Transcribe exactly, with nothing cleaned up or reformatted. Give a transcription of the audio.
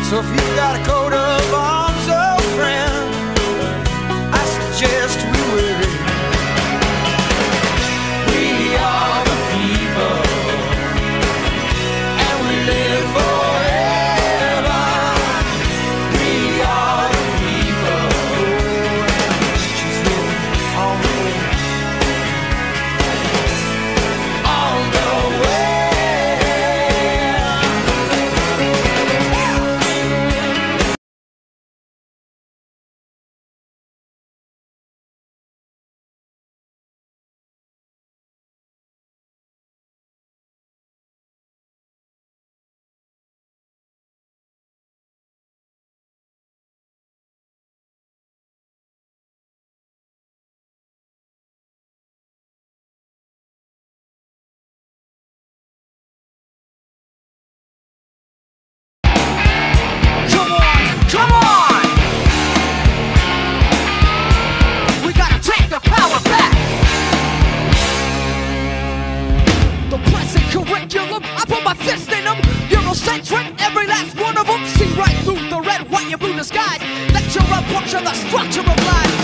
So if you've got a coat of arms, old friend, I suggest we wear it. We are the people, and we live forever. We are the people, and she's living on the way. On the way. Come on! We gotta take the power back! The present curriculum, I put my fist in them. Eurocentric, every last one of them. See right through the red, white, and blue disguise. Lecture up, puncture the structure of life.